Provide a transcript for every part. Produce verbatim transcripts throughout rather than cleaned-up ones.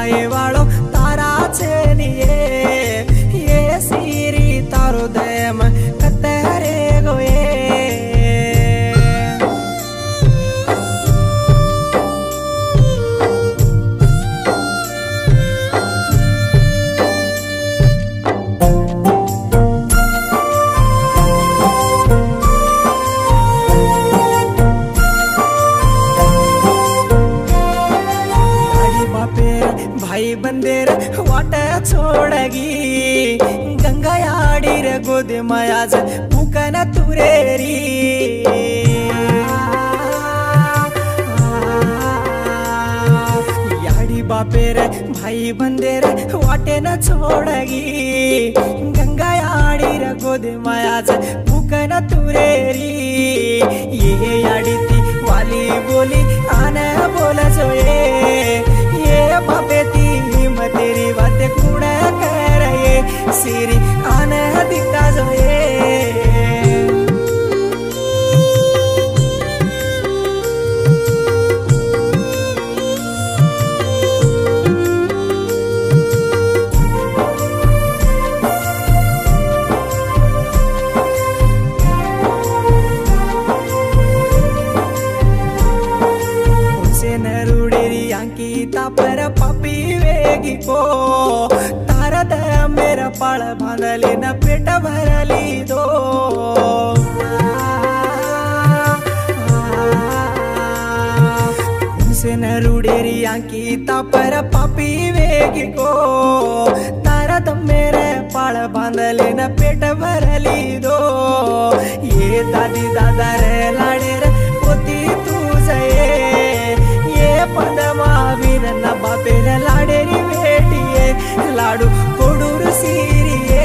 ये वालो तारा छेनिए ये सीरी तारो दम कतरे गोए भाई बंदेर वाट छोड़गी गंगा याडी रे गोद मायाज पुकन तुरेरी याडी बापेर भाई बंदेर वाटे न छोड़गी गंगा याडी रे गोद मायाज पुकन तुरेरी ये याडी ती वाली बोली आने बोला जोए ये बापे ती तेरी बात कुण कर ये सिरी आने दिखा जोए उनसे नरुडेरी अंकिता पर पापी वेगी को तारा दया मेरा पाळ बांधली न पेट भरली दो उनसे न रुडेरी अंकिता पर पापी वेगी को तारा दम मेरे पाळ बांधली न पेट भरली दो ये दादी दादा रे लाडे रे पोती तुझे ये पदमा वीर न बापेर लाडेरी बेटिये लाडू कोडूर सीरिये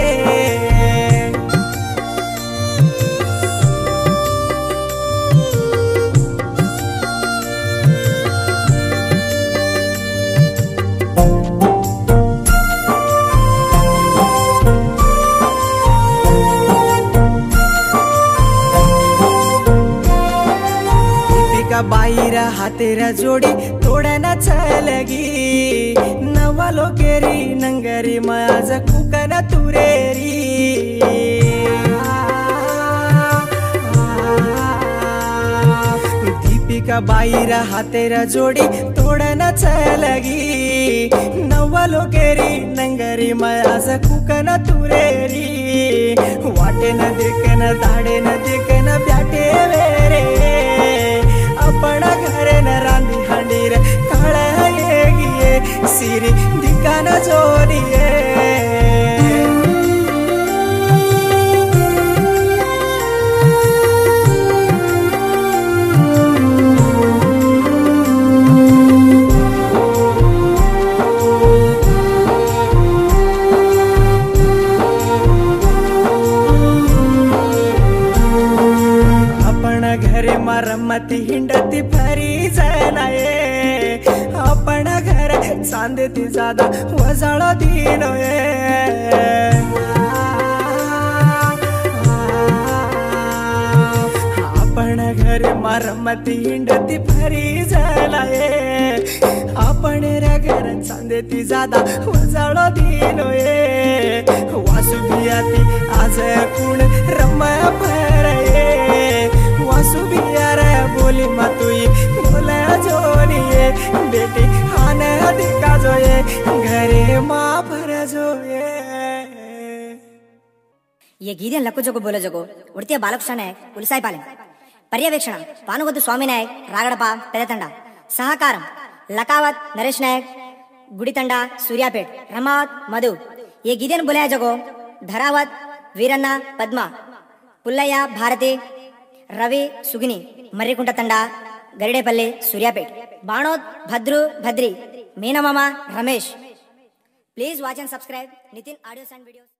बाईर हातेर जोड़ी तोड़ना चलगी नवालो केरी नंगरी माज कुकन तुरेरी दीपिका बाईर हातेर जोड़ी तोड़ना चलगी नवालो केरी नंगरी माज कुकन तुरेरी वाटे न देखन दाड़े न देखन ब्याटे वेरे अपना घर न रांधी हांडी रे काळा येगिये सिरी दिकान जोरिये घरे मरमती हिंडती फरी जनाये अपना घर चांदती ज्यादा वजाळ दिनोये अपना घरे मरमती हिंडती फरी जनाये अपने रे घर चांदती ज्यादा वजाळ दिनोये वासु बियाती आज कुण रमा भरये वासुबिया रे बोली मतुई बोला जोनिए बेटी आने दिखा जोए घरे माँ भर जोए ये गीते लक्कु जोगो बोलो जोगो उड़तिया बालकृष्ण नायक उलिसाई पाले पर्यवेक्षण पानुगद्दु स्वामी नायक रागडप पेदतंड सहकारं लकावत नरेश नायक गुडितंड सूर्यापेट रमावत मधु ये गीते बोले जोगो धरावत वीरन्न पद्मा पुल्लಯ್ಯ भारती रवि सुगिनी मर्रिकुंट तंड गरिडेपल्ली सूर्यापेट बाणोद भद्रू भद्री मीनमामा Ramesh please watch and subscribe Nitin audios and videos.